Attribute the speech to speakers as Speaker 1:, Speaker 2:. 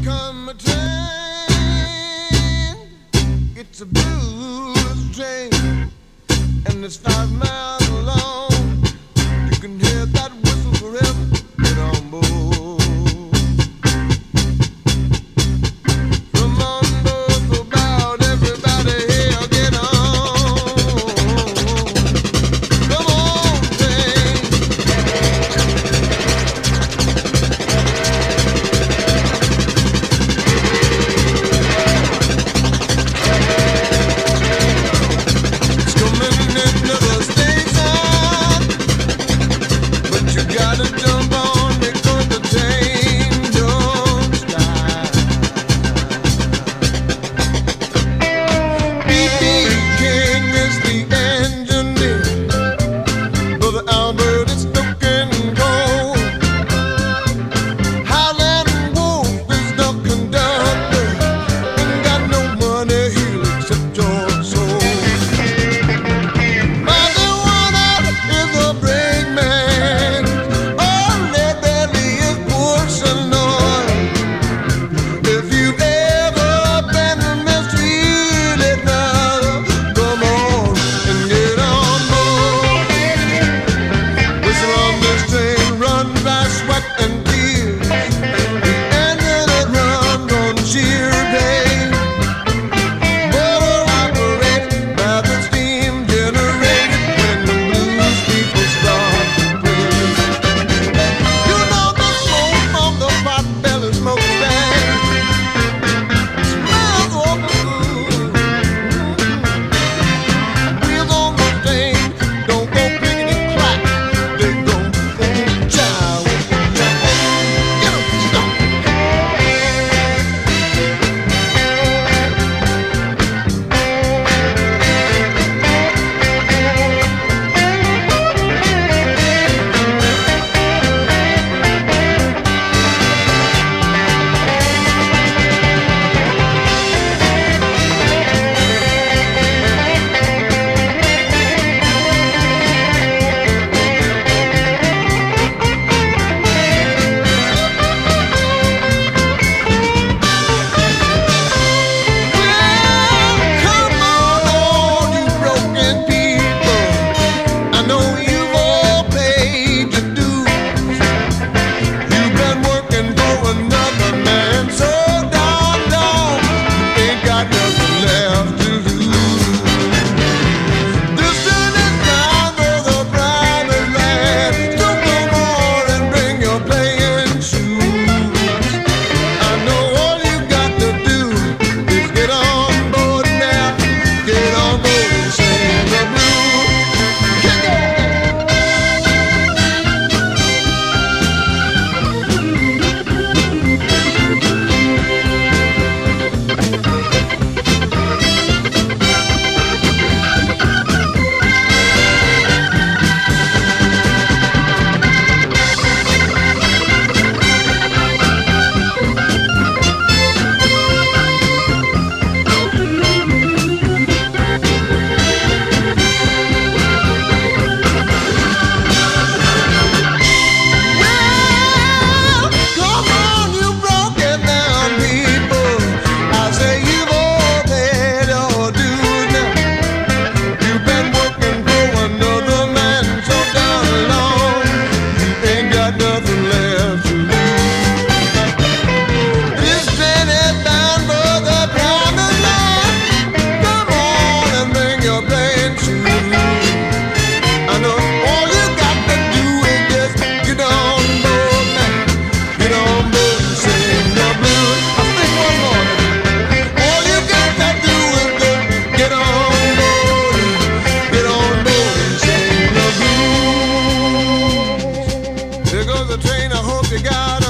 Speaker 1: come a train, it's a blues train, and it's 5 miles long. You can hear that whistle forever. Get on board. Come on board, about everybody here, get on. Come on, train. It's coming into the station, but you gotta jump on because the train don't stop. Beep, can't miss the engineer. Brother Albert is stuck and cold. Howlin' Wolf is the conductor. Ain't got no money, he'll accept your soul. Marijuana is a brakeman. Only belly is pushing on. If you've ever been mistreated now, come on and get on board. Whistle on this train, run by sweat and tears. The engine that runs on sheer pain. Motor operated by the steam generated when the blues people start to play. You know the smoke from the pot belly smokestack smells awful good. Wheels on the train don't go clickety clack, they go jive, jive. Get 'em, stop. Well, come on, all you broken people. I know you've all paid your dues. You've been working for another man so darn long, you ain't got nothing left to lose. This train is bound for the promised land, so come on and bring your playing shoes. I know all you got to do is get on board now, get on board and sing the blues. Kick it! Well, come on, you broken down people. I say you've all paid your dues now. You've been working for another man so darn long, you ain't got nothing left to lose. This train is bound for the promised land. Come on and bring your playing shoes. I know all you got to do is just get on board now. Get on board and sing the blues. I'll sing one more. All you got to do is just get on board and sing the blues. There goes the train, I hope you got